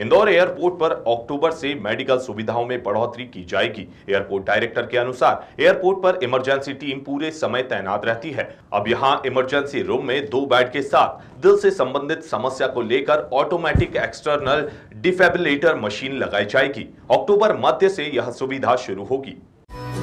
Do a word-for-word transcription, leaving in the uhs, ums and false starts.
Indore airport पर अक्टूबर से medical सुविधाओं में बढ़ोतरी की जाएगी। एयरपोर्ट डायरेक्टर के अनुसार एयरपोर्ट पर इमरजेंसी टीम पूरे समय तैनात रहती है। अब यहां इमरजेंसी रूम में दो बेड के साथ दिल से संबंधित समस्या को लेकर ऑटोमेटिक एक्सटर्नल डिफिब्रिलेटर मशीन लगाई जाएगी। अक्टूबर मध्य से यह सुविधा शुरू होगी।